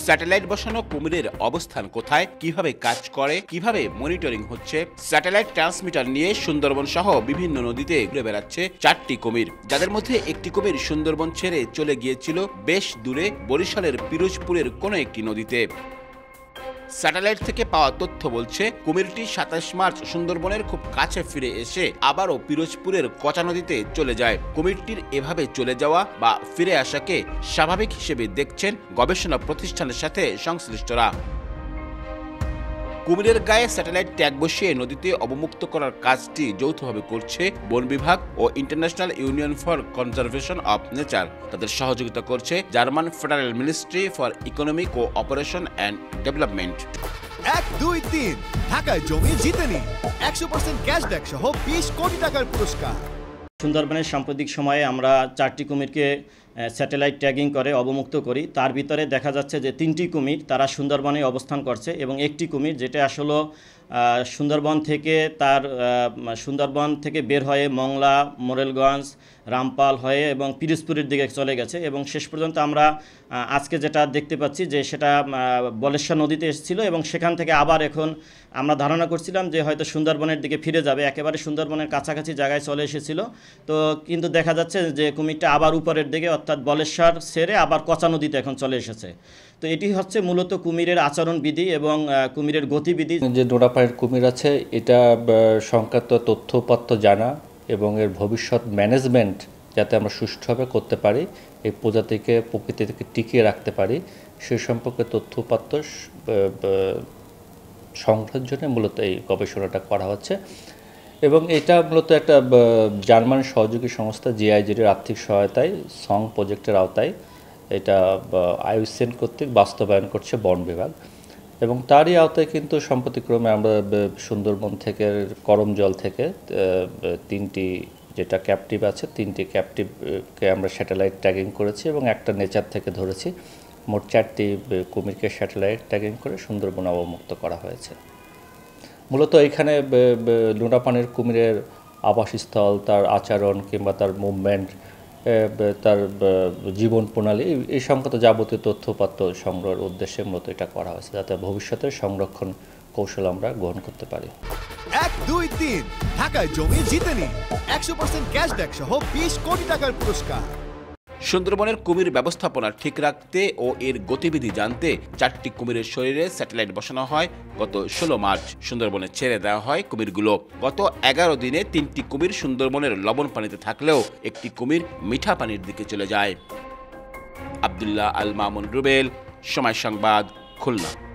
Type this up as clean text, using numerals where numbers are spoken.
Satellite বসানো কুমিরের অবস্থান কোথায়, কিভাবে কাজ করে, কিভাবে মনিটরিং হচ্ছে। স্যাটেলাইট ট্রান্সমিটার নিয়ে সুন্দরবন সহ বিভিন্ন নদীতে ঘুরে বেড়াচ্ছে 4টি কুমির, যাদের মধ্যে একটি কুমির সুন্দরবন ছেড়ে চলে গিয়েছিল বেশ দূরে বরিশালের পিরোজপুরের কোনো একটি নদীতে। স্যাটেলাইট থেকে পাওয়া তথ্য বলছে কুমিরটি 27 মার্চ সুন্দরবনের খুব কাছে ফিরে এসে আবারও পিরোজপুরের কচা নদীতে চলে যায়। কুমিরটির এভাবে চলে যাওয়া বা ফিরে আসাকে স্বাভাবিক হিসেবে দেখছেন গবেষণা প্রতিষ্ঠানের সাথে সংশ্লিষ্টরা। কুমিরের গায়ে স্যাটেলাইট ট্যাগ বসিয়ে নদীতে অবমুক্ত করার কাজটি যৌথভাবে করছে বন বিভাগ ও International Union for Conservation of Nature. তাদের সহযোগিতা করছে German Federal Ministry for Economic ও অপারেশন অ্যান্ড ডেভেলপমেন্ট। 1, 2, 3 ঢাকায় জমি জিতে নিন 100% ক্যাশব্যাক সহ 20 কোটি টাকার পুরস্কার। সুন্দরবনের সাম্প্রতিক সময়ে আমরা 4টি কুমিরকে স্যাটেলাইট ট্যাগিং করে অবমুক্ত করি। তার ভিতরে দেখা যাচ্ছে যে 3টি কুমির তারা সুন্দরবনে অবস্থান করছে এবং একটি কুমির যেটা আসলে সুন্দরবন থেকে বের হয়ে মংলা, মোরেলগঞ্জ, রামপাল হয়ে এবং পিরোজপুরের দিকে চলে গেছে এবং শেষ পর্যন্ত আমরা আজকে যেটা দেখতে পাচ্ছি যে সেটা বলেশ্বর নদীতে এসেছিল এবং সেখান থেকে আবার এখন আমরা ধারণা করছিলাম যে হয়তো সুন্দরবনের দিকে ফিরে যাবে, একেবারে সুন্দরবনের কাছাকাছি জায়গায় চলে এসেছিল। তো কিন্তু দেখা যাচ্ছে যে কুমিরটা আবার উপরের দিকে অর্থাৎ বলেশ্বর ছেড়ে আবার কচা নদীতে এখন চলে এসেছে। তো এটি হচ্ছে মূলত কুমিরের আচরণবিধি এবং কুমিরের গতিবিধি। যে ডোডাপাড়ের কুমির আছে এটা সংক্রান্ত তথ্যপত্র জানা এবং এর ভবিষ্যৎ ম্যানেজমেন্ট যাতে আমরা সুষ্ঠুভাবে করতে পারি, এই প্রজাতিকে প্রকৃতি থেকে টিকিয়ে রাখতে পারি সেই সম্পর্কে তথ্যপত্র সংগ্রহের জন্য মূলত এই গবেষণাটা করা হচ্ছে। এবং এটা মূলত একটা জার্মান সহযোগী সংস্থা জিআইজির আর্থিক সহায়তায় সং প্রজেক্টের আওতায় এটা আইউসিএন কর্তৃক বাস্তবায়ন করছে বন বিভাগ এবং তারই আওতায় কিন্তু সম্প্রতিক্রমে আমরা সুন্দরবন থেকে করমজল থেকে 3টি যেটা ক্যাপটিভ আছে 3টি ক্যাপটিভকে আমরা স্যাটেলাইট ট্যাগিং করেছি এবং একটা নেচার থেকে ধরেছি। মোট 4টি কুমিরকে স্যাটেলাইট ট্যাগিং করে সুন্দরবন অবমুক্ত করা হয়েছে। মূলত এখানে লোনাপানির কুমিরের আবাসস্থল, তার আচরণ কিংবা তার মুভমেন্ট, তার জীবন প্রণালী এই সংক্রান্ত যাবতীয় তথ্যপত্র সংগ্রহের উদ্দেশ্যে মূলত এটা করা হয়েছে যাতে ভবিষ্যতে সংরক্ষণ কৌশল আমরা গ্রহণ করতে পারি। 1, 2, 3 ঢাকায় জমি জিতে নিন 100% ক্যাশব্যাক সহ 20 কোটি টাকার পুরস্কার। সুন্দরবনের কুমির ব্যবস্থাপনা ঠিক রাখতে ও এর গতিবিধি জানতে 4টি কুমিরের শরীরে স্যাটেলাইট বসানো হয়। গত 16 মার্চ সুন্দরবনে ছেড়ে দেওয়া হয় কুমিরগুলো। গত 11 দিনে 3টি কুমির সুন্দরবনের লবণ পানিতে থাকলেও একটি কুমির মিঠা পানির দিকে চলে যায়। আব্দুল্লাহ আল মামুন রুবেল, সময় সংবাদ, খুলনা।